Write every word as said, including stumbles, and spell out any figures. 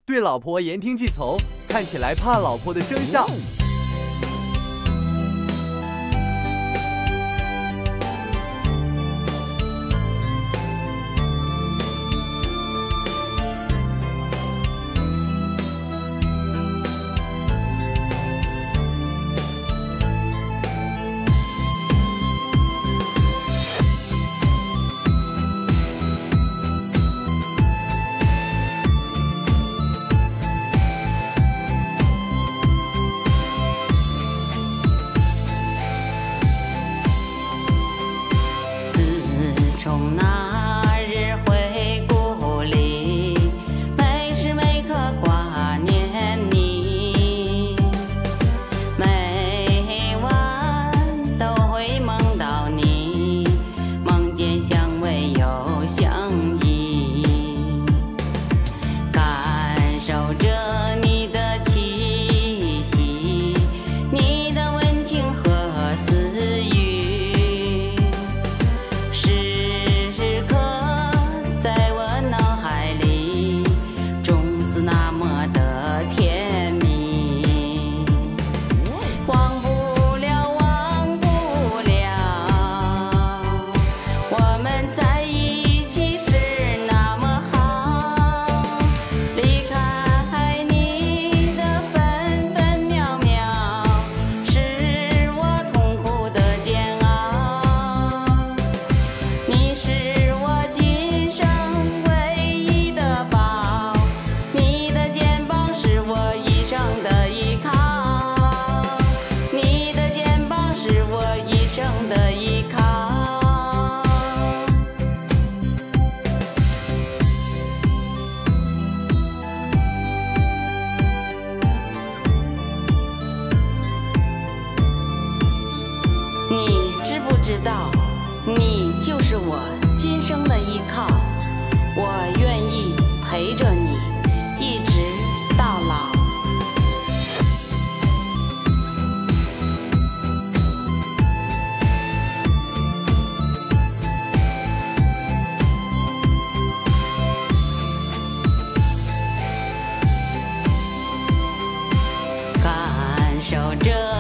对老婆言听计从，看起来怕老婆的生肖。 从那日回故里，每时每刻挂念你，每晚都会梦到你，梦见相偎又相依，感受着你的气息，你的温情和私语，是的依靠。你知不知道，你就是我今生的依靠，我愿意陪着你一直到老。感受着